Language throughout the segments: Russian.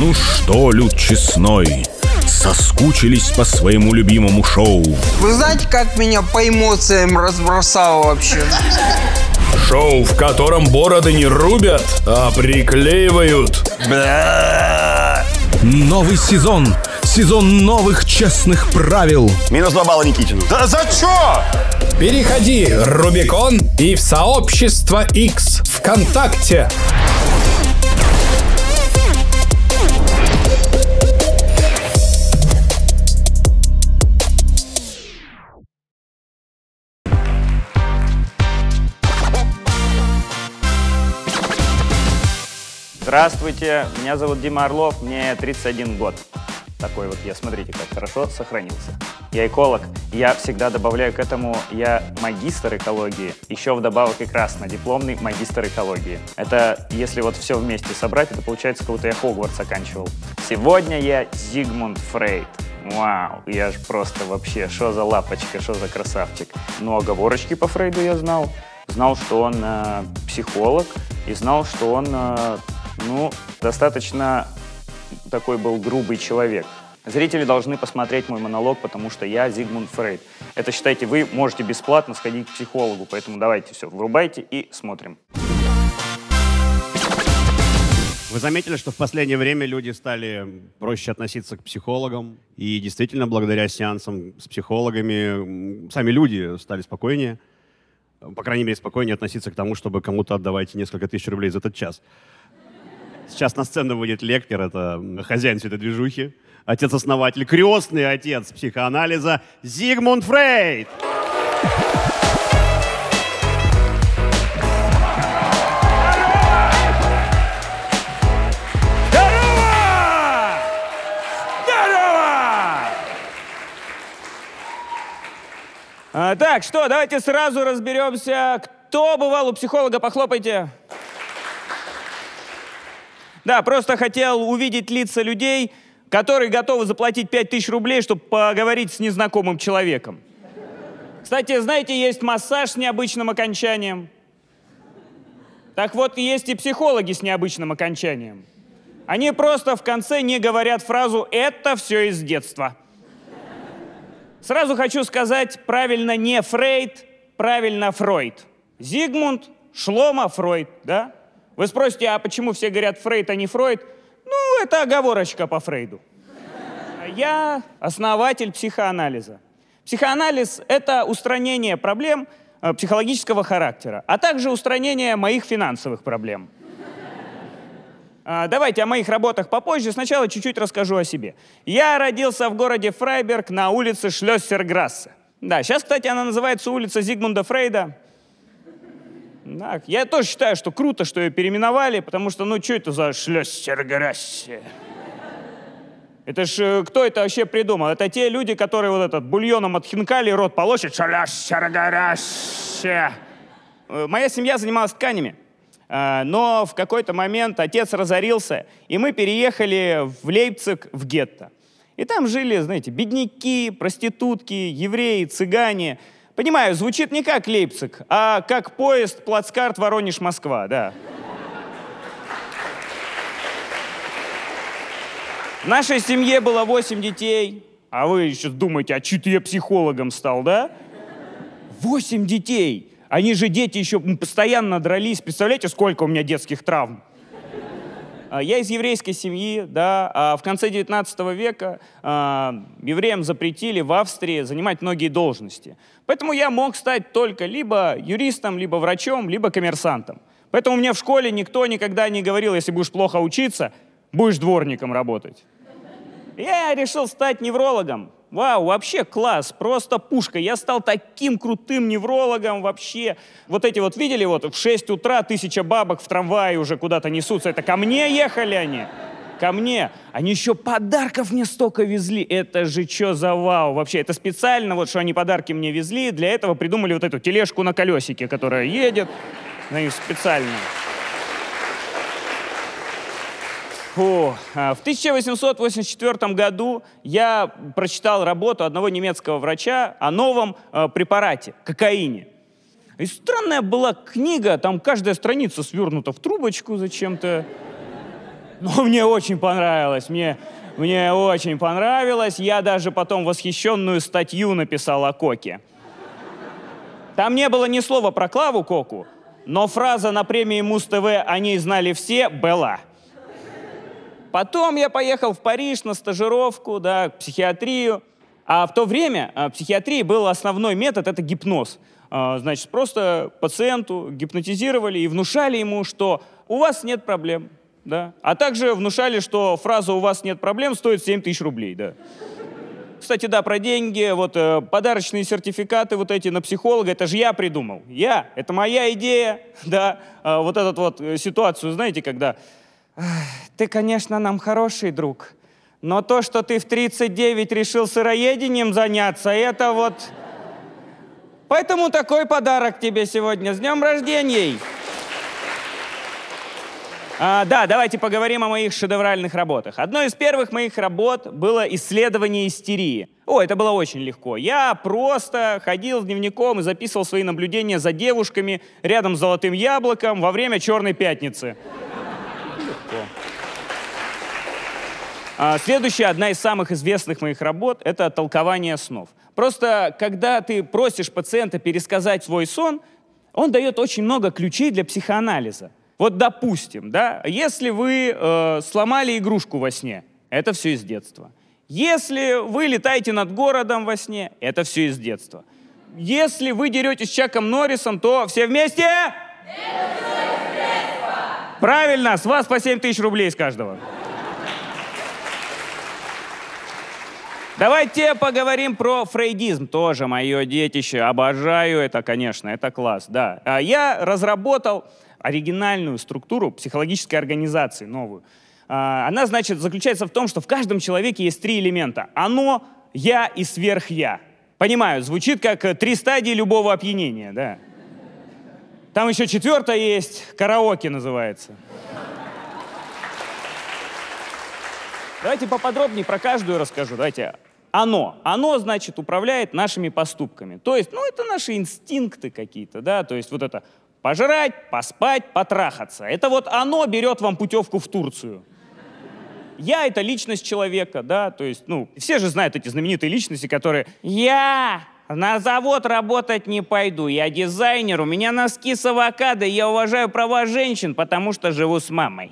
Ну что, люд честной, соскучились по своему любимому шоу? Вы знаете, как меня по эмоциям разбросало вообще? Шоу, в котором бороды не рубят, а приклеивают. Новый сезон. Сезон новых честных правил. Минус 2 балла Никитину. Да за чё? Переходи Рубикон и в сообщество X ВКонтакте. Здравствуйте, меня зовут Дима Орлов, мне 31 год. Такой вот я, смотрите, как хорошо сохранился. Я эколог, я всегда добавляю к этому, я магистр экологии, еще вдобавок и краснодипломный магистр экологии. Это, если вот все вместе собрать, это получается, как будто я Хогвартс оканчивал. Сегодня я Зигмунд Фрейд. Вау, я ж просто вообще, что за лапочка, что за красавчик. Но оговорочки по Фрейду я знал. Знал, что он психолог, и знал, что он... ну, достаточно такой был грубый человек. Зрители должны посмотреть мой монолог, потому что я Зигмунд Фрейд. Это, считайте, вы можете бесплатно сходить к психологу, поэтому давайте все, врубайте и смотрим. Вы заметили, что в последнее время люди стали проще относиться к психологам? И действительно, благодаря сеансам с психологами, сами люди стали спокойнее. По крайней мере, спокойнее относиться к тому, чтобы кому-то отдавать несколько тысяч рублей за этот час. Сейчас на сцену выйдет лектор, это хозяин всей этой движухи, отец-основатель, крестный отец психоанализа Зигмунд Фрейд. Здорово! Здорово! Так, что, давайте сразу разберемся. Кто бывал у психолога, похлопайте. Да, просто хотел увидеть лица людей, которые готовы заплатить 5000 рублей, чтобы поговорить с незнакомым человеком. Кстати, знаете, есть массаж с необычным окончанием. Так вот, есть и психологи с необычным окончанием. Они просто в конце не говорят фразу «это все из детства». Сразу хочу сказать, правильно не Фрейд, правильно Фройд. Зигмунд, Шлома, Фройд, да? Вы спросите, а почему все говорят Фрейд, а не Фройд? Ну, это оговорочка по Фрейду. Я основатель психоанализа. Психоанализ — это устранение проблем психологического характера, а также устранение моих финансовых проблем. Давайте о моих работах попозже. Сначала чуть-чуть расскажу о себе. Я родился в городе Фрайберг на улице Шлёссерграссе. Да, сейчас, кстати, она называется улица Зигмунда Фрейда. Так, я тоже считаю, что круто, что ее переименовали, потому что, ну, что это за Шлёссерграссе? Это ж кто это вообще придумал? Это те люди, которые вот этот бульоном от хинкали рот полощут. Шлёссерграссе. Моя семья занималась тканями, но в какой-то момент отец разорился, и мы переехали в Лейпциг, в гетто. И там жили, знаете, бедняки, проститутки, евреи, цыгане. Понимаю, звучит не как Лейпциг, а как поезд Плацкарт Воронеж-Москва, да. В нашей семье было 8 детей. А вы еще думаете, а чё-то я психологом стал, да? 8 детей. Они же дети еще постоянно дрались. Представляете, сколько у меня детских травм? Я из еврейской семьи, да, а в конце 19 века евреям запретили в Австрии занимать многие должности. Поэтому я мог стать только либо юристом, либо врачом, либо коммерсантом. Поэтому мне в школе никто никогда не говорил, если будешь плохо учиться, будешь дворником работать. Я решил стать неврологом. Вау, вообще класс, просто пушка. Я стал таким крутым неврологом вообще. Вот эти вот, видели, вот в 6 утра 1000 бабок в трамвае уже куда-то несутся. Это ко мне ехали они? Ко мне. Они еще подарков мне столько везли. Это же что за вау вообще. Это специально, вот что они подарки мне везли, для этого придумали вот эту тележку на колесике, которая едет. Ну, специально. Фу. В 1884 году я прочитал работу одного немецкого врача о новом препарате – кокаине. И странная была книга, там каждая страница свернута в трубочку зачем-то. Но мне очень понравилось, мне очень понравилось. Я даже потом восхищенную статью написал о Коке. Там не было ни слова про Клаву Коку, но фраза на премии Муз-ТВ «О ней знали все» была. Потом я поехал в Париж на стажировку, да, в психиатрию. А в то время в психиатрии был основной метод — это гипноз. Значит, просто пациенту гипнотизировали и внушали ему, что у вас нет проблем. Да? А также внушали, что фраза «у вас нет проблем» стоит 7 тысяч рублей. Да. Кстати, да, про деньги, вот подарочные сертификаты вот эти на психолога, это же я придумал. Это моя идея, да. Вот эту вот ситуацию, знаете, когда «ты, конечно, нам хороший друг, но то, что ты в 39 решил сыроедением заняться, это вот... Поэтому такой подарок тебе сегодня. С днем рождения!» Да, давайте поговорим о моих шедевральных работах. Одной из первых моих работ было исследование истерии. Это было очень легко. Я просто ходил с дневником и записывал свои наблюдения за девушками рядом с Золотым яблоком во время Черной пятницы. Легко. Следующая, одна из самых известных моих работ, это толкование снов. Просто, когда ты просишь пациента пересказать свой сон, он дает очень много ключей для психоанализа. Вот, допустим, да, если вы сломали игрушку во сне, это все из детства. Если вы летаете над городом во сне, это все из детства. Если вы деретесь с Чаком Норрисом, то все вместе... Это все из детства! Правильно, с вас по 7 тысяч рублей с каждого. Давайте поговорим про фрейдизм. Тоже мое детище. Обожаю это, конечно, это класс, да. Я разработал оригинальную структуру психологической организации, новую. Она, значит, заключается в том, что в каждом человеке есть 3 элемента. Оно, я и сверхя. Понимаю, звучит как 3 стадии любого опьянения, да. Там еще 4-я есть, караоке называется. Давайте поподробнее про каждую расскажу. Давайте. Оно, значит, управляет нашими поступками. То есть, это наши инстинкты какие-то, да, то есть вот это пожрать, поспать, потрахаться. Это вот оно берет вам путевку в Турцию. Я — это личность человека, да, то есть, все же знают эти знаменитые личности, которые «Я на завод работать не пойду, я дизайнер, у меня носки с авокадо, я уважаю права женщин, потому что живу с мамой».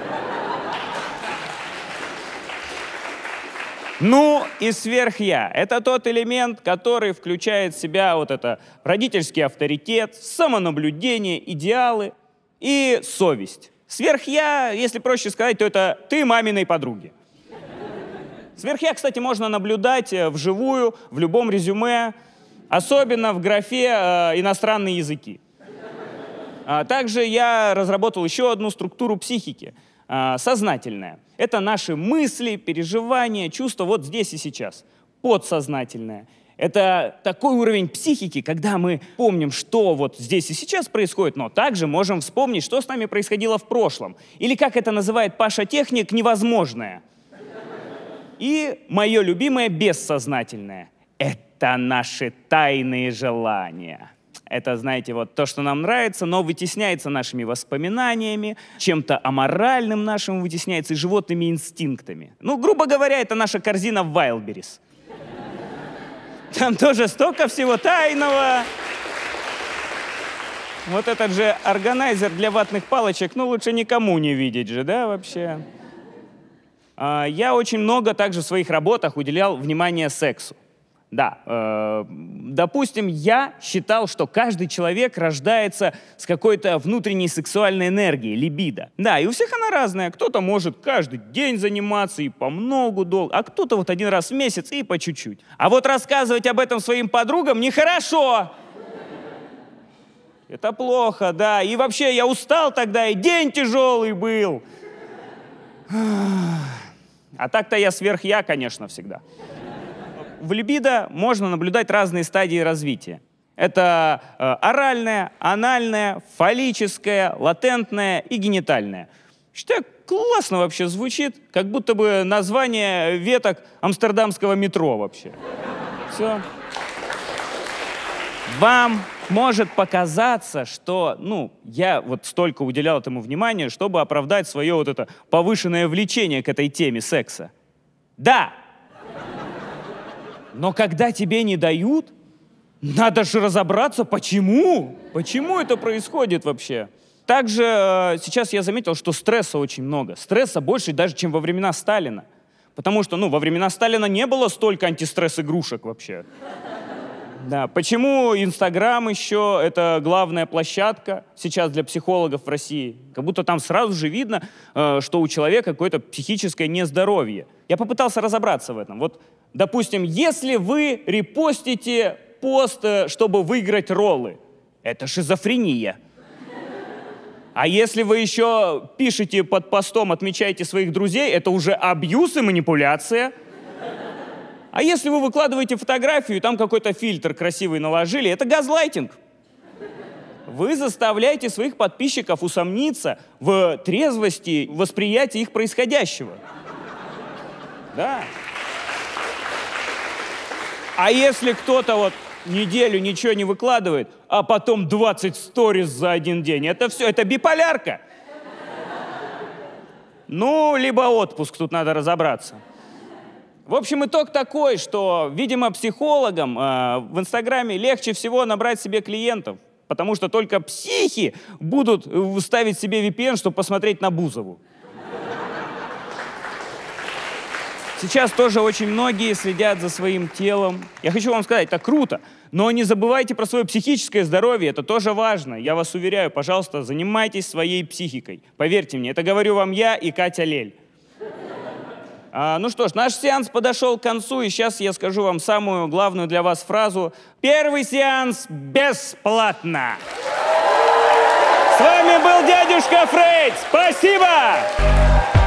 И сверхя — это тот элемент, который включает в себя вот это родительский авторитет, самонаблюдение, идеалы и совесть. Сверхя, если проще сказать, то это ты маминой подруги. Сверхя, кстати, можно наблюдать вживую, в любом резюме, особенно в графе «иностранные языки». Также я разработал еще одну структуру психики — сознательное. Это наши мысли, переживания, чувства вот здесь и сейчас. Подсознательное. Это такой уровень психики, когда мы помним, что вот здесь и сейчас происходит, но также можем вспомнить, что с нами происходило в прошлом. Или, как это называет Паша Техник, невозможное. И мое любимое бессознательное. Это наши тайные желания. Это, знаете, вот то, что нам нравится, но вытесняется нашими воспоминаниями, чем-то аморальным нашим вытесняется и животными инстинктами. Грубо говоря, это наша корзина в Wildberries. Там тоже столько всего тайного. Вот этот же органайзер для ватных палочек, лучше никому не видеть же, да, вообще? Я очень много также в своих работах уделял внимание сексу. Да, допустим, я считал, что каждый человек рождается с какой-то внутренней сексуальной энергией, либидо. Да, и у всех она разная. Кто-то может каждый день заниматься и по многу долго, а кто-то вот 1 раз в месяц и по чуть-чуть. А вот рассказывать об этом своим подругам нехорошо. Это плохо, да. И вообще я устал тогда, и день тяжелый был. А так-то я сверхя, конечно, всегда. В либидо можно наблюдать разные стадии развития. Это оральная, анальная, фаллическая, латентная и генитальная. Считаю, классно вообще звучит, как будто бы название веток амстердамского метро вообще. Все. Вам может показаться, что, ну, я вот столько уделял этому внимания, чтобы оправдать свое вот это повышенное влечение к этой теме секса. Да. Но когда тебе не дают, надо же разобраться, почему? Почему это происходит вообще? Также сейчас я заметил, что стресса очень много. Стресса больше даже, чем во времена Сталина. Потому что, ну, во времена Сталина не было столько антистресс-игрушек вообще. Да. Почему Инстаграм еще это главная площадка сейчас для психологов в России? Как будто там сразу же видно, что у человека какое-то психическое нездоровье. Я попытался разобраться в этом. Вот, допустим, если вы репостите пост, чтобы выиграть роллы, это шизофрения. А если вы еще пишете под постом, отмечаете своих друзей, это уже абьюз и манипуляция. А если вы выкладываете фотографию, и там какой-то фильтр красивый наложили, это газлайтинг. Вы заставляете своих подписчиков усомниться в трезвости восприятия их происходящего. Да. А если кто-то вот неделю ничего не выкладывает, а потом 20 сториз за один день, это все, это биполярка. Ну, либо отпуск, тут надо разобраться. В общем, итог такой, что, видимо, психологам в Инстаграме легче всего набрать себе клиентов, потому что только психи будут ставить себе VPN, чтобы посмотреть на Бузову. Сейчас тоже очень многие следят за своим телом. Я хочу вам сказать, это круто, но не забывайте про свое психическое здоровье, это тоже важно. Я вас уверяю, пожалуйста, занимайтесь своей психикой. Поверьте мне, это говорю вам я и Катя Лель. Ну что ж, наш сеанс подошел к концу, и сейчас я скажу вам самую главную для вас фразу. Первый сеанс бесплатно. С вами был дядюшка Фрейд. Спасибо!